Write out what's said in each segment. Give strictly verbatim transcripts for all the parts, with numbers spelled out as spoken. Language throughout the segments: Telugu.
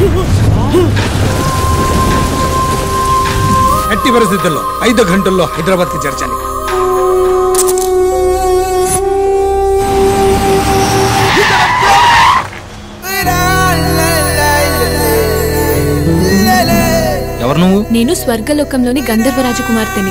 ఎట్టి పరిస్థితుల్లో ఐదు గంటల్లో హైదరాబాద్ కి చేర్చాలి. ఎవరు నువ్వు? నేను స్వర్గలోకంలోని గంధర్వ రాజకుమార్తెని.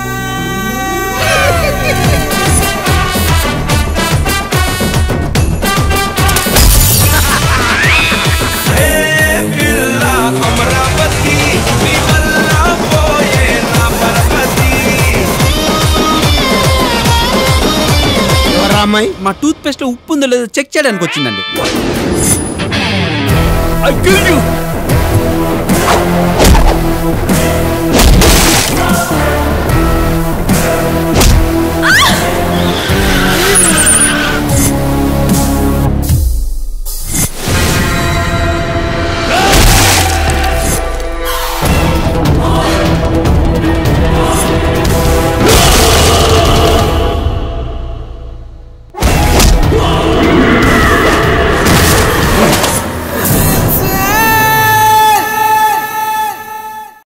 అమ్మాయి మా టూత్ పేస్ట్ లో ఉప్పు ఉందో లేదో చెక్ చేయడానికి వచ్చిందండి.